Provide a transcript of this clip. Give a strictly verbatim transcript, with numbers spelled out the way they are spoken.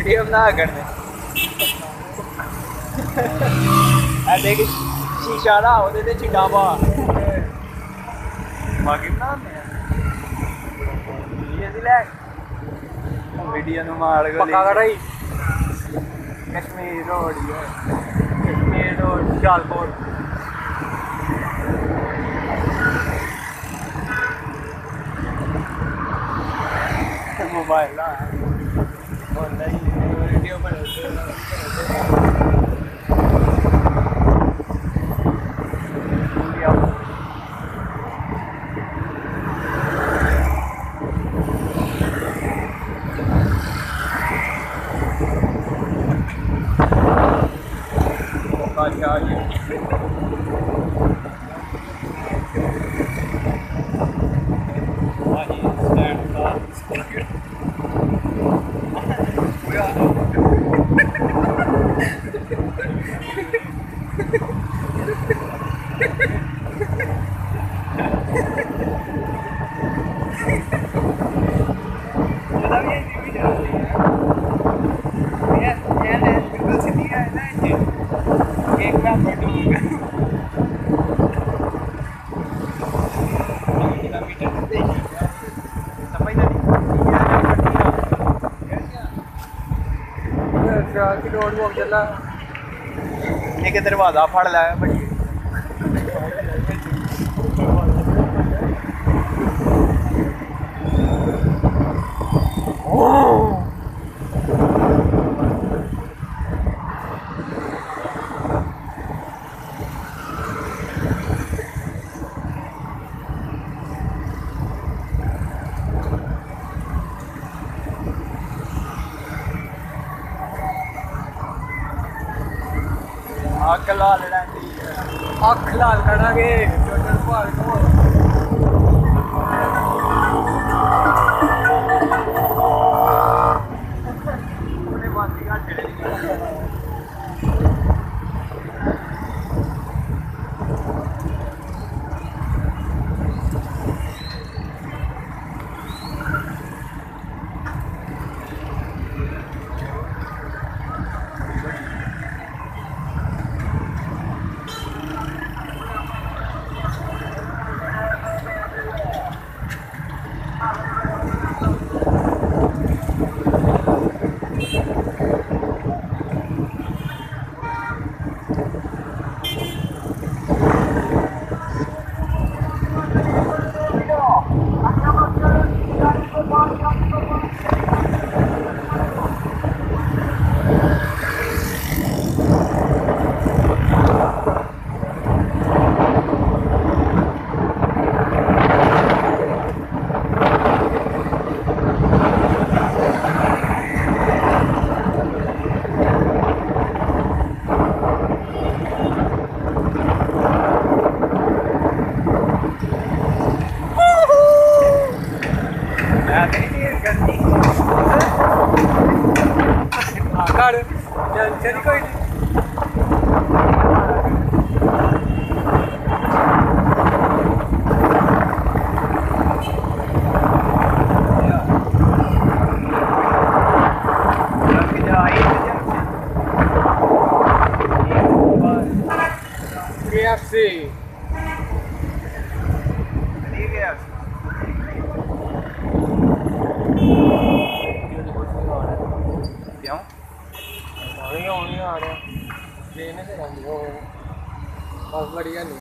Video बना करने देख शीशा ना ਉਹਦੇ ਤੇ ਚਿੱਟਾ ਪਾ ਬਾਕੀ ਬਣਾਉਂਦੇ ਆ ਇਹ ਲੈ वीडियो ਨੂੰ ਮਾਰ ਗੋ ਪੱਕਾ ਕਰਾਈ Kashmir road Kashmir road Sialkot mobile video road वो चला एक दरवाजा फड़ लाया बड़ी अख लाल अख लाल करा गे चली कोई नहीं सी क्यों आ रहा ट्रेन से बस बढ़िया नहीं।